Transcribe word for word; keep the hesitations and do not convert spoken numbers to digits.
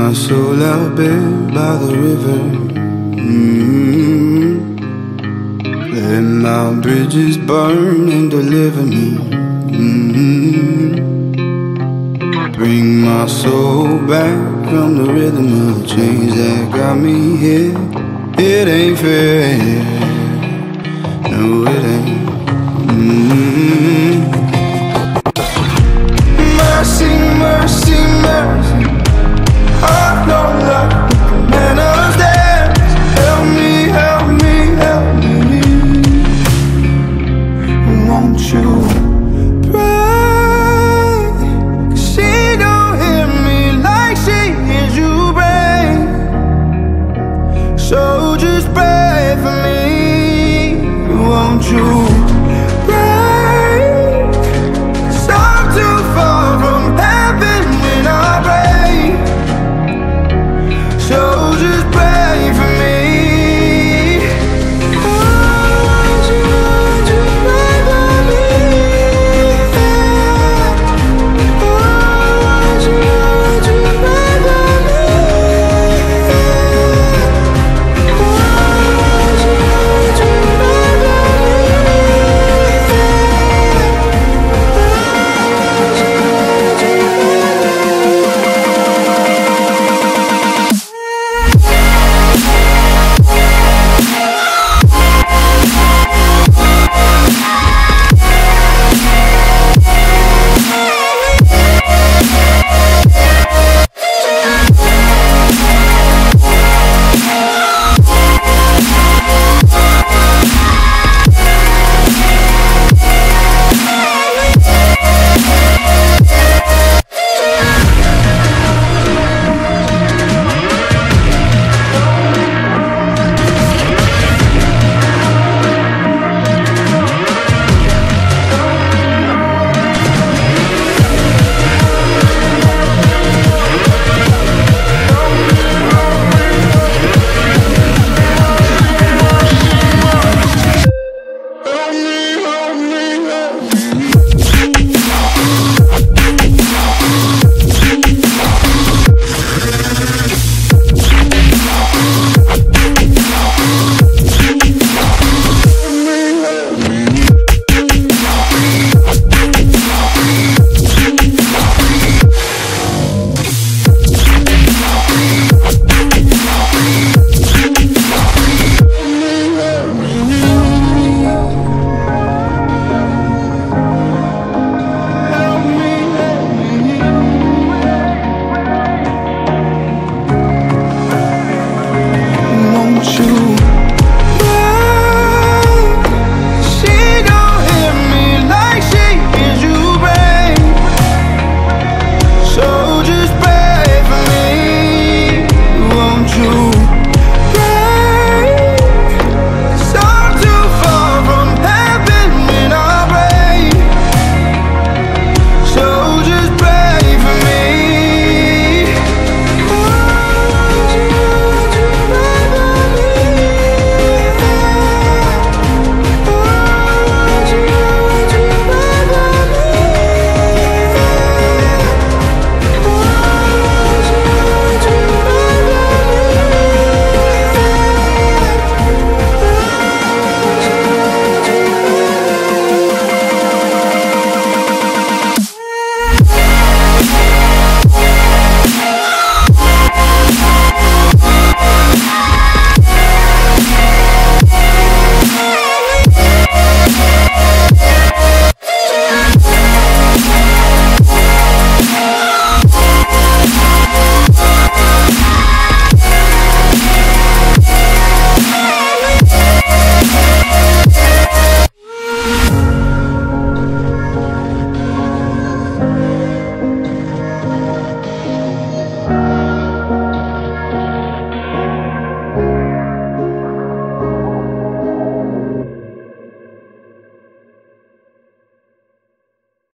my soul out there by the river. mm-hmm. Let my bridges burn and deliver me. mm-hmm. Bring my soul back from the rhythm of the chains that got me here. It ain't fair, no it ain't. mm-hmm. Mercy, mercy, mercy, oh no, love, manners dance. Help me, help me, help me. Won't you pray? 'Cause she don't hear me like she hears you pray. So just pray for me. Won't you?